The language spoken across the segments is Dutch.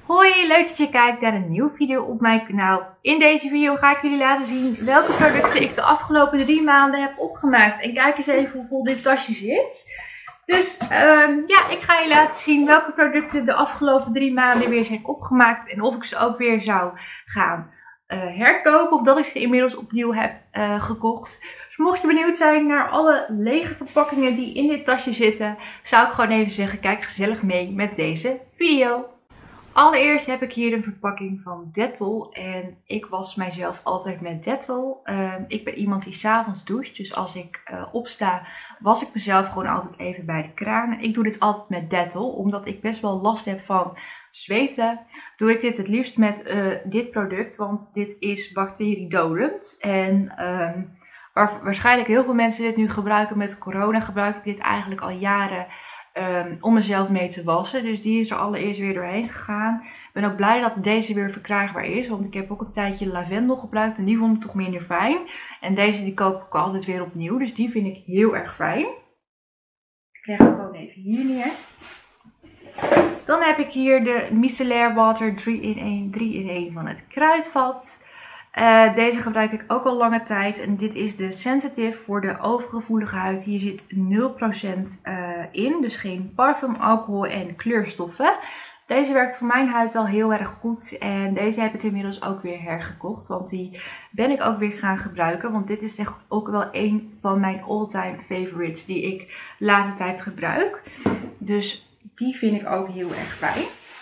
Hoi, leuk dat je kijkt naar een nieuwe video op mijn kanaal. In deze video ga ik jullie laten zien welke producten ik de afgelopen 3 maanden heb opgemaakt. En kijk eens even hoe vol dit tasje zit. Dus ik ga je laten zien welke producten de afgelopen 3 maanden weer zijn opgemaakt. En of ik ze ook weer zou gaan herkopen of dat ik ze inmiddels opnieuw heb gekocht. Dus mocht je benieuwd zijn naar alle lege verpakkingen die in dit tasje zitten, zou ik gewoon even zeggen, kijk gezellig mee met deze video. Allereerst heb ik hier een verpakking van Dettol en ik was mijzelf altijd met Dettol. Ik ben iemand die 's avonds doucht, dus als ik opsta was ik mezelf gewoon altijd even bij de kraan. Ik doe dit altijd met Dettol, omdat ik best wel last heb van zweten. Doe ik dit het liefst met dit product, want dit is bacteriedodend. En waarschijnlijk heel veel mensen dit nu gebruiken met corona, gebruik ik dit eigenlijk al jaren. Om mezelf mee te wassen. Dus die is er allereerst weer doorheen gegaan. Ik ben ook blij dat deze weer verkrijgbaar is. Want ik heb ook een tijdje lavendel gebruikt. En die vond ik toch minder fijn. En deze die koop ik altijd weer opnieuw. Dus die vind ik heel erg fijn. Ik leg hem gewoon even hier neer. Dan heb ik hier de Micellar Water 3-in-1 van het Kruidvat. Deze gebruik ik ook al lange tijd en dit is de Sensitive voor de overgevoelige huid. Hier zit 0% in, dus geen parfum, alcohol en kleurstoffen. Deze werkt voor mijn huid wel heel erg goed en deze heb ik inmiddels ook weer hergekocht, want die ben ik ook weer gaan gebruiken. Want dit is echt ook wel een van mijn all-time favorites die ik de laatste tijd gebruik. Dus die vind ik ook heel erg fijn.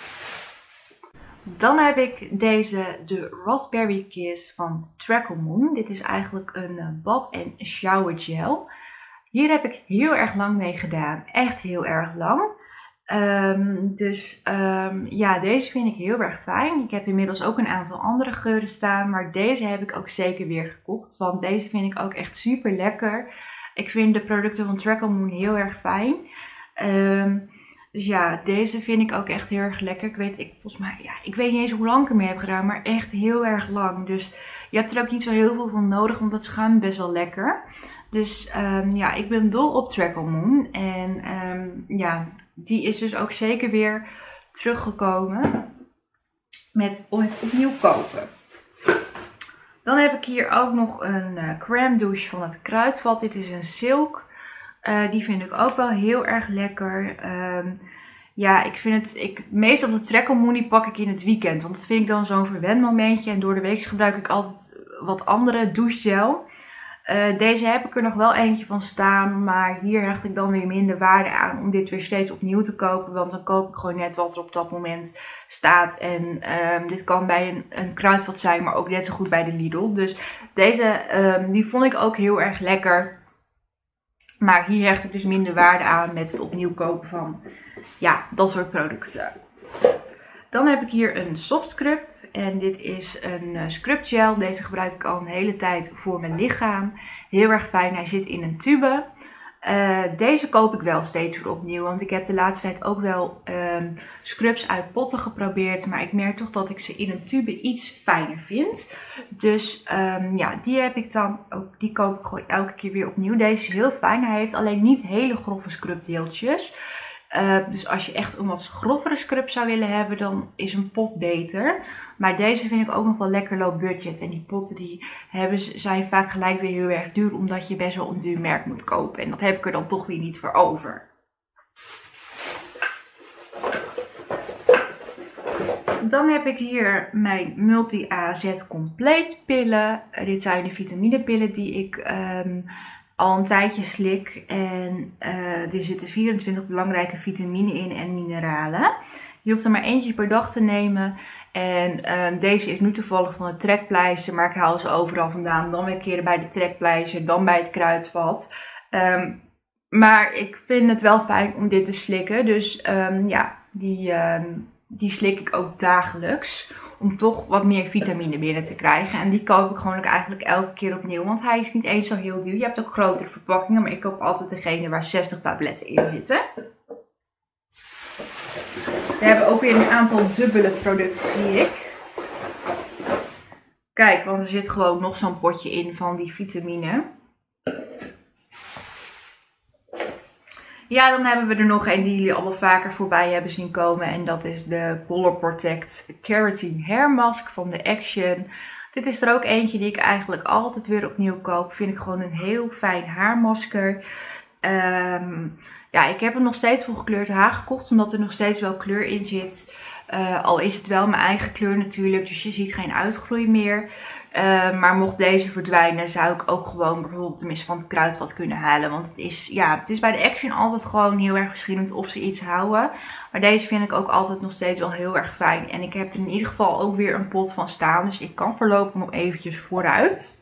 Dan heb ik deze, de Raspberry Kiss van Tracklemoon. Dit is eigenlijk een bad- en shower gel. Hier heb ik heel erg lang mee gedaan. Echt heel erg lang. Deze vind ik heel erg fijn. Ik heb inmiddels ook een aantal andere geuren staan. Maar deze heb ik ook zeker weer gekocht. Want deze vind ik ook echt super lekker. Ik vind de producten van Tracklemoon heel erg fijn. Dus ja, deze vind ik ook echt heel erg lekker. Ik weet niet eens hoe lang ik ermee heb gedaan, maar echt heel erg lang. Dus je hebt er ook niet zo heel veel van nodig, want dat schuimt best wel lekker. Dus ik ben dol op Tracklemoon. En die is dus ook zeker weer teruggekomen met opnieuw kopen. Dan heb ik hier ook nog een crème douche van het Kruidvat. Dit is een silk. Die vind ik ook wel heel erg lekker. Meestal de Tracklemoon pak ik in het weekend. Want dat vind ik dan zo'n verwend momentje. En door de week gebruik ik altijd wat andere douchegel. Deze heb ik er nog wel eentje van staan. Maar hier hecht ik dan weer minder waarde aan om dit weer steeds opnieuw te kopen. Want dan koop ik gewoon net wat er op dat moment staat. En dit kan bij een Kruidvat zijn, maar ook net zo goed bij de Lidl. Dus deze die vond ik ook heel erg lekker. Maar hier hecht ik dus minder waarde aan met het opnieuw kopen van dat soort producten. Dan heb ik hier een soft scrub. En dit is een scrub gel. Deze gebruik ik al een hele tijd voor mijn lichaam. Heel erg fijn. Hij zit in een tube. Deze koop ik wel steeds weer opnieuw. Want ik heb de laatste tijd ook wel scrubs uit potten geprobeerd. Maar ik merk toch dat ik ze in een tube iets fijner vind. Dus die heb ik dan ook. Die koop ik gewoon elke keer weer opnieuw. Deze is heel fijn. Hij heeft alleen niet hele grove scrubdeeltjes. Dus als je echt een wat grovere scrub zou willen hebben, dan is een pot beter. Maar deze vind ik ook nog wel lekker low budget. En die potten zijn vaak gelijk weer heel erg duur, omdat je best wel een duur merk moet kopen. En dat heb ik er dan toch weer niet voor over. Dan heb ik hier mijn Multi-AZ Complete pillen. Dit zijn de vitaminepillen die ik al een tijdje slik. En er zitten 24 belangrijke vitamine in en mineralen. Je hoeft er maar eentje per dag te nemen. En deze is nu toevallig van het Trekpleister, maar ik haal ze overal vandaan. Dan weer keren bij de Trekpleister, dan bij het Kruidvat. Maar ik vind het wel fijn om dit te slikken. Dus die slik ik ook dagelijks. Om toch wat meer vitamine binnen te krijgen. En die koop ik gewoon eigenlijk elke keer opnieuw. Want hij is niet eens zo heel duur. Je hebt ook grotere verpakkingen. Maar ik koop altijd degene waar 60 tabletten in zitten. We hebben ook weer een aantal dubbele producten, zie ik. Kijk, want er zit gewoon nog zo'n potje in van die vitamine. Ja, dan hebben we er nog een die jullie allemaal vaker voorbij hebben zien komen. En dat is de Color Protect Keratin Hair Mask van de Action. Dit is er ook eentje die ik eigenlijk altijd weer opnieuw koop. Vind ik gewoon een heel fijn haarmasker. Ja, ik heb hem nog steeds voor gekleurd haar gekocht, omdat er nog steeds wel kleur in zit. Al is het wel mijn eigen kleur natuurlijk, dus je ziet geen uitgroei meer. Maar mocht deze verdwijnen, zou ik ook gewoon bijvoorbeeld tenminste van het kruidvat kunnen halen. Want het is bij de Action altijd gewoon heel erg verschillend of ze iets houden. Maar deze vind ik ook altijd nog steeds wel heel erg fijn. En ik heb er in ieder geval ook weer een pot van staan, dus ik kan voorlopig nog eventjes vooruit.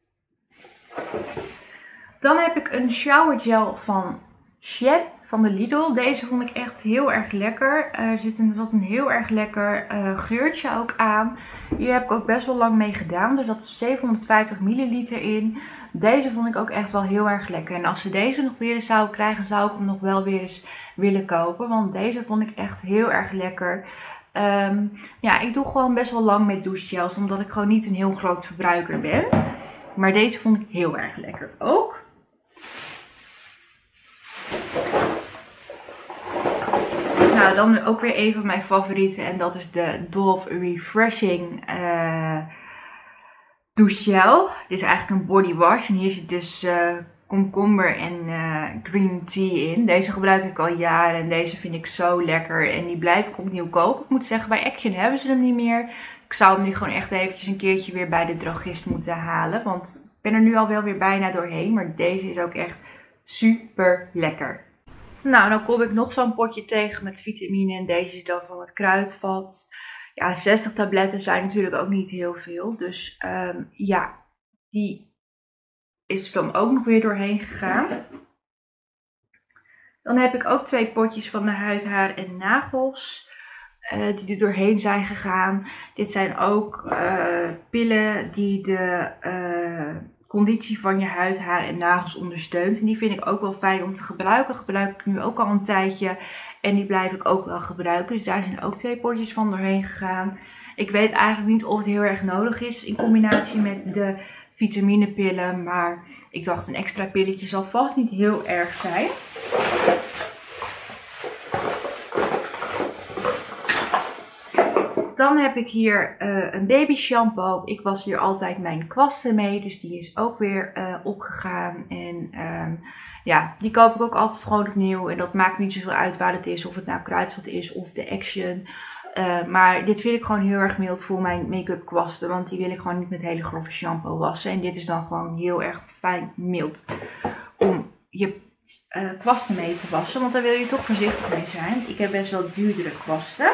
Dan heb ik een shower gel van Shed van de Lidl. Deze vond ik echt heel erg lekker. Er zit een heel erg lekker geurtje ook aan. Hier heb ik ook best wel lang mee gedaan. Er zat 750 milliliter in. Deze vond ik ook echt wel heel erg lekker. En als ze deze nog weer eens zouden krijgen, zou ik hem nog wel weer eens willen kopen. Want deze vond ik echt heel erg lekker. Ja, ik doe gewoon best wel lang met douchegels, omdat ik gewoon niet een heel groot verbruiker ben. Maar deze vond ik heel erg lekker ook. Nou, dan ook weer een van mijn favorieten. En dat is de Dove Refreshing douchegel. Dit is eigenlijk een body wash. En hier zit dus komkommer en green tea in. Deze gebruik ik al jaren. En deze vind ik zo lekker. En die blijf ik opnieuw kopen. Ik moet zeggen, bij Action hebben ze hem niet meer. Ik zou hem nu gewoon echt eventjes een keertje weer bij de drogist moeten halen. Want ik ben er nu al wel weer bijna doorheen. Maar deze is ook echt super lekker. Nou, dan kom ik nog zo'n potje tegen met vitamine en deze is dan van het kruidvat. Ja, 60 tabletten zijn natuurlijk ook niet heel veel. Dus ja, die is er dan ook nog weer doorheen gegaan. Dan heb ik ook 2 potjes van de huid, haar en nagels die er doorheen zijn gegaan. Dit zijn ook pillen die de conditie van je huid, haar en nagels ondersteunt. En die vind ik ook wel fijn om te gebruiken. Gebruik ik nu ook al een tijdje. En die blijf ik ook wel gebruiken. Dus daar zijn ook 2 potjes van doorheen gegaan. Ik weet eigenlijk niet of het heel erg nodig is in combinatie met de vitaminepillen. Maar ik dacht een extra pilletje zal vast niet heel erg zijn. Dan heb ik hier een baby shampoo. Ik was hier altijd mijn kwasten mee. Dus die is ook weer opgegaan. En ja, die koop ik ook altijd gewoon opnieuw. En dat maakt niet zoveel uit waar het is. Of het nou kruidvat is of de Action. Maar dit vind ik gewoon heel erg mild voor mijn make-up kwasten. Want die wil ik gewoon niet met hele grove shampoo wassen. En dit is dan gewoon heel erg fijn mild om je kwasten mee te wassen. Want daar wil je toch voorzichtig mee zijn. Ik heb best wel duurdere kwasten.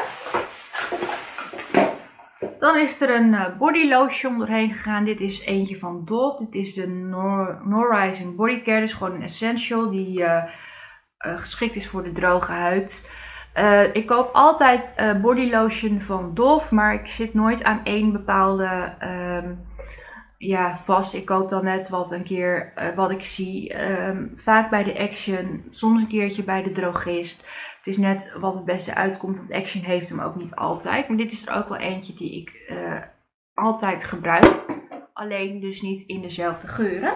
Dan is er een body lotion doorheen gegaan. Dit is eentje van Dove. Dit is de Norizing Body Care. Dus gewoon een essential die geschikt is voor de droge huid. Ik koop altijd body lotion van Dove. Maar ik zit nooit aan één bepaalde vast. Ik koop dan net wat ik zie. Vaak bij de Action. Soms een keertje bij de drogist. Het is net wat het beste uitkomt, want Action heeft hem ook niet altijd. Maar dit is er ook wel eentje die ik altijd gebruik. Alleen dus niet in dezelfde geuren.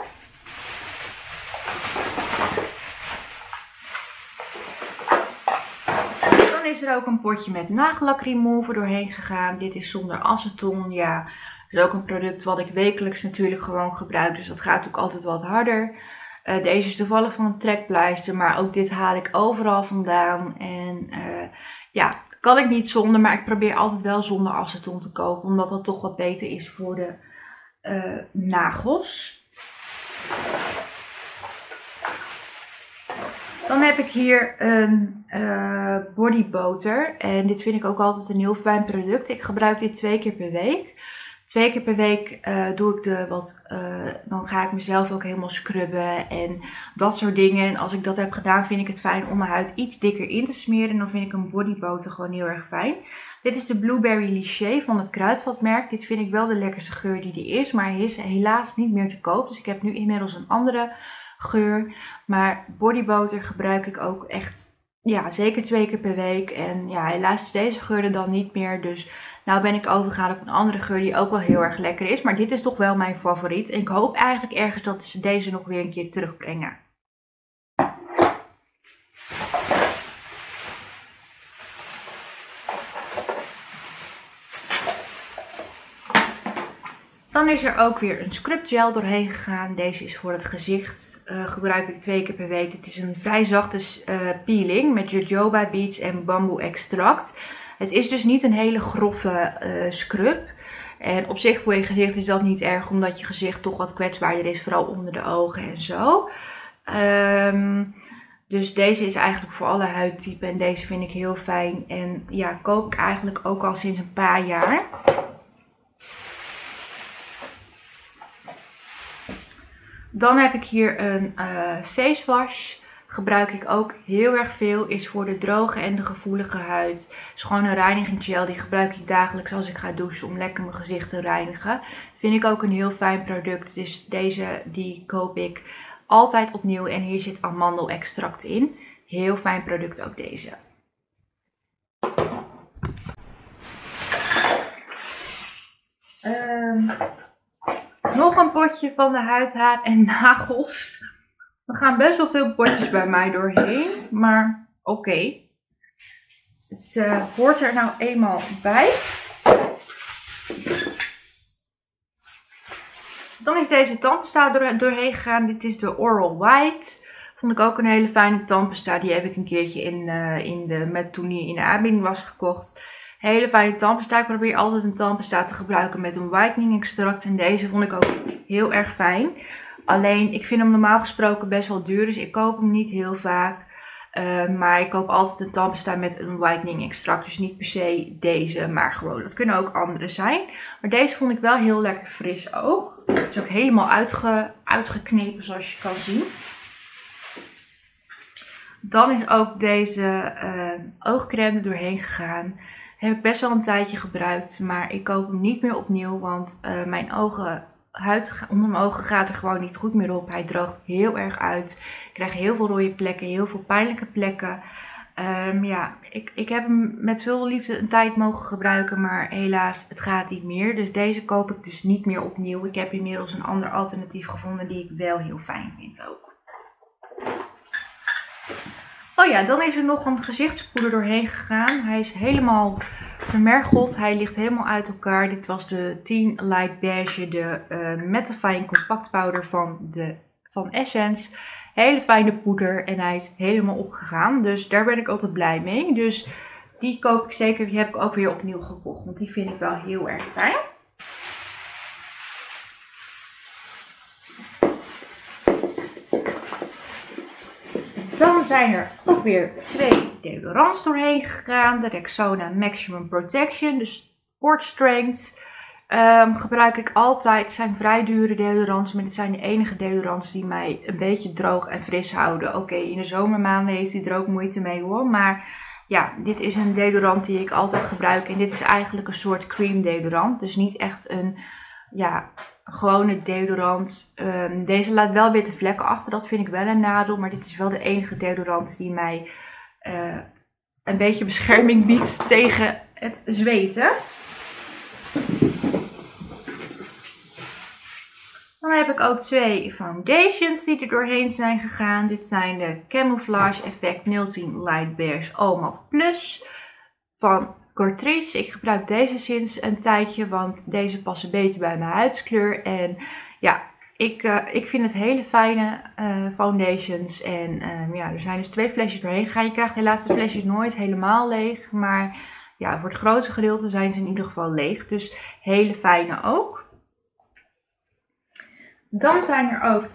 Dan is er ook een potje met nagellak remover doorheen gegaan. Dit is zonder aceton. Ja, dat is ook een product wat ik wekelijks natuurlijk gewoon gebruik. Dus dat gaat ook altijd wat harder. Deze is toevallig van een trekpleister, maar ook dit haal ik overal vandaan. En ja, kan ik niet zonder, maar ik probeer altijd wel zonder aceton te kopen. Omdat dat toch wat beter is voor de nagels. Dan heb ik hier een body butter. En dit vind ik ook altijd een heel fijn product. Ik gebruik dit 2 keer per week. 2 keer per week doe ik dan ga ik mezelf ook helemaal scrubben en dat soort dingen. En als ik dat heb gedaan, vind ik het fijn om mijn huid iets dikker in te smeren. En dan vind ik een body butter gewoon heel erg fijn. Dit is de Blueberry Liché van het kruidvatmerk. Dit vind ik wel de lekkerste geur die er is, maar hij is helaas niet meer te koop. Dus ik heb nu inmiddels een andere geur. Maar body butter gebruik ik ook echt, ja, zeker 2 keer per week. En ja, helaas is deze geur er dan niet meer, dus nou ben ik overgegaan op een andere geur die ook wel heel erg lekker is. Maar dit is toch wel mijn favoriet. En ik hoop eigenlijk ergens dat ze deze nog weer een keer terugbrengen. Dan is er ook weer een scrub gel doorheen gegaan. Deze is voor het gezicht. Gebruik ik 2 keer per week. Het is een vrij zachte peeling met jojoba beads en bamboe extract. Het is dus niet een hele grove scrub. En op zich voor je gezicht is dat niet erg, omdat je gezicht toch wat kwetsbaarder is. Vooral onder de ogen en zo. Dus deze is eigenlijk voor alle huidtypen. En deze vind ik heel fijn. En ja, koop ik eigenlijk ook al sinds een paar jaar. Dan heb ik hier een face wash. Gebruik ik ook heel erg veel. Is voor de droge en de gevoelige huid. Het is gewoon een reiniging Die gebruik ik dagelijks als ik ga douchen om lekker mijn gezicht te reinigen. Vind ik ook een heel fijn product. Dus deze die koop ik altijd opnieuw. En hier zit amandelextract in. Heel fijn product ook deze. Nog een potje van de huid, haar en nagels. Er gaan best wel veel potjes bij mij doorheen. Maar oké. Het hoort er nou eenmaal bij. Dan is deze tandpasta doorheen gegaan. Dit is de Oral White. Vond ik ook een hele fijne tandpasta. Die heb ik een keertje toen die in de aanbieding was gekocht. Hele fijne tandpasta. Ik probeer altijd een tandpasta te gebruiken met een whitening extract. En deze vond ik ook heel erg fijn. Alleen, ik vind hem normaal gesproken best wel duur. Dus ik koop hem niet heel vaak. Maar ik koop altijd een tandpasta met een whitening extract. Dus niet per se deze, maar gewoon. Dat kunnen ook andere zijn. Maar deze vond ik wel heel lekker fris ook. Het is ook helemaal uitgeknepen zoals je kan zien. Dan is ook deze oogcrème er doorheen gegaan. Heb ik best wel een tijdje gebruikt, maar ik koop hem niet meer opnieuw, want mijn huid onder mijn ogen gaat er gewoon niet goed meer op. Hij droogt heel erg uit. Ik krijg heel veel rode plekken, heel veel pijnlijke plekken. Ja, ik heb hem met veel liefde een tijd mogen gebruiken, maar helaas, het gaat niet meer. Dus deze koop ik dus niet meer opnieuw. Ik heb inmiddels een ander alternatief gevonden die ik wel heel fijn vind ook. Oh ja, dan is er nog een gezichtspoeder doorheen gegaan. Hij is helemaal vermergeld. Hij ligt helemaal uit elkaar. Dit was de 10 Light Beige, de Mattifying Compact Powder van Essence. Hele fijne poeder en hij is helemaal opgegaan. Dus daar ben ik altijd blij mee. Dus die koop ik zeker. Die heb ik ook weer opnieuw gekocht. Want die vind ik wel heel erg fijn. Dan zijn er ook weer 2 deodorants doorheen gegaan. De Rexona Maximum Protection, de Sport Strength. Gebruik ik altijd. Het zijn vrij dure deodorants, maar dit zijn de enige deodorants die mij een beetje droog en fris houden. Oké, in de zomermaanden heeft hij er ook moeite mee hoor. Maar ja, dit is een deodorant die ik altijd gebruik. En dit is eigenlijk een soort cream deodorant. Dus niet echt een gewone deodorant. Deze laat wel witte vlekken achter. Dat vind ik wel een nadeel. Maar dit is wel de enige deodorant die mij een beetje bescherming biedt tegen het zweten. Dan heb ik ook 2 foundations die er doorheen zijn gegaan. Dit zijn de Camouflage Effect 010 Light Beige All Matte Plus van Catrice. Ik gebruik deze sinds een tijdje, want deze passen beter bij mijn huidskleur. En ja, ik vind het hele fijne foundations. En ja, er zijn dus 2 flesjes doorheen gegaan. Je krijgt helaas de flesjes nooit helemaal leeg. Maar ja, voor het grootste gedeelte zijn ze in ieder geval leeg. Dus hele fijne ook. Dan zijn er ook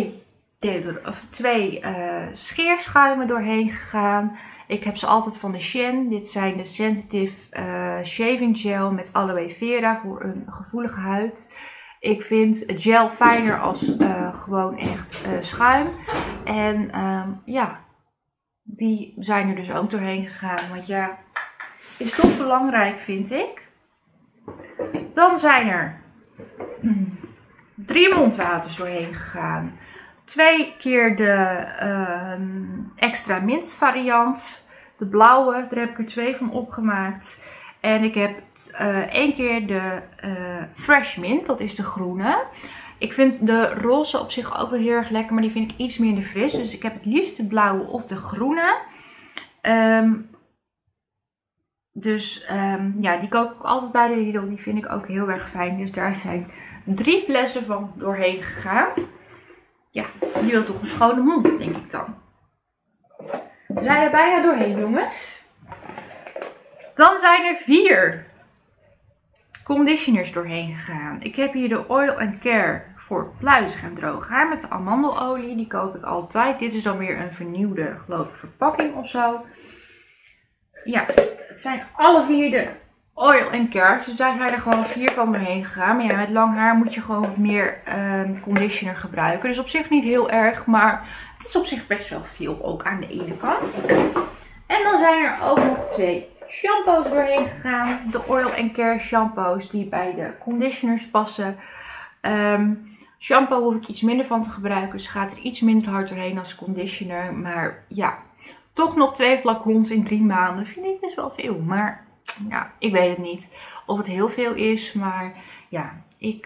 2 scheerschuimen doorheen gegaan. Ik heb ze altijd van de Shen. Dit zijn de Sensitive Shaving Gel met aloe vera voor een gevoelige huid. Ik vind gel fijner als gewoon echt schuim. En ja, die zijn er dus ook doorheen gegaan. Want ja, is toch belangrijk vind ik. Dan zijn er 3 mondwaters doorheen gegaan. 2 keer de extra mint variant. De blauwe, daar heb ik er 2 van opgemaakt. En ik heb 1 keer de fresh mint, dat is de groene. Ik vind de roze op zich ook wel heel erg lekker, maar die vind ik iets minder fris. Dus ik heb het liefst de blauwe of de groene. Ja, die koop ik altijd bij de Lidl. Die vind ik ook heel erg fijn. Dus daar zijn 3 flessen van doorheen gegaan. Ja, die wil toch een schone mond, denk ik dan. We zijn er bijna doorheen, jongens. Dan zijn er 4 conditioners doorheen gegaan. Ik heb hier de Oil & Care voor pluizig en droog haar met de amandelolie. Die koop ik altijd. Dit is dan weer een vernieuwde, geloof ik, verpakking of zo. Ja, het zijn alle 4 de Oil & Care. Dus daar zijn er gewoon 4 van doorheen gegaan. Maar ja, met lang haar moet je gewoon wat meer conditioner gebruiken. Dus op zich niet heel erg, maar het is op zich best wel veel ook aan de ene kant. En dan zijn er ook nog 2 shampoos doorheen gegaan. De Oil & Care shampoos die bij de conditioners passen. Shampoo hoef ik iets minder van te gebruiken. Dus gaat er iets minder hard doorheen als conditioner. Maar ja, toch nog 2 flacons in 3 maanden. Vind ik best wel veel. Maar ja, ik weet het niet of het heel veel is. Maar ja, ik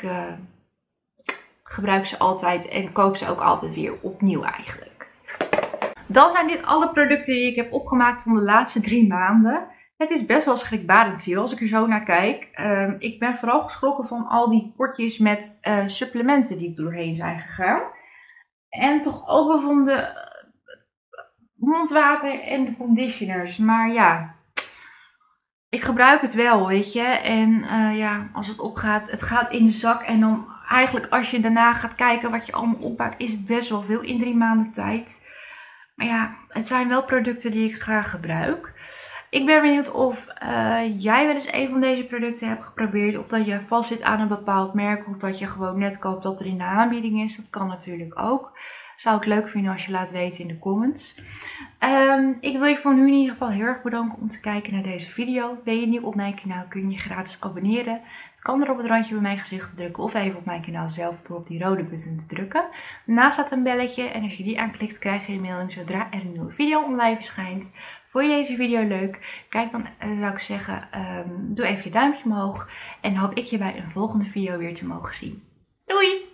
gebruik ze altijd en koop ze ook altijd weer opnieuw eigenlijk. Dan zijn dit alle producten die ik heb opgemaakt van de laatste 3 maanden. Het is best wel schrikbarend veel als ik er zo naar kijk. Ik ben vooral geschrokken van al die potjes met supplementen die er doorheen zijn gegaan. En toch ook wel van de mondwater en de conditioners. Maar ja, ik gebruik het wel, weet je. En ja, als het opgaat, het gaat in de zak. En dan eigenlijk als je daarna gaat kijken wat je allemaal opmaakt, is het best wel veel in 3 maanden tijd. Maar ja, het zijn wel producten die ik graag gebruik. Ik ben benieuwd of jij wel eens een van deze producten hebt geprobeerd. Of dat je vast zit aan een bepaald merk. Of dat je gewoon net koopt dat er in de aanbieding is. Dat kan natuurlijk ook. Zou ik leuk vinden als je laat weten in de comments. Ik wil je voor nu in ieder geval heel erg bedanken om te kijken naar deze video. Ben je nieuw op mijn kanaal kun je je gratis abonneren. Het kan er op het randje bij mijn gezicht te drukken of even op mijn kanaal zelf door op die rode button te drukken. Daarnaast staat een belletje en als je die aanklikt krijg je een melding zodra er een nieuwe video online verschijnt. Vond je deze video leuk? Kijk dan, zou ik zeggen, doe even je duimpje omhoog. En hoop ik je bij een volgende video weer te mogen zien. Doei!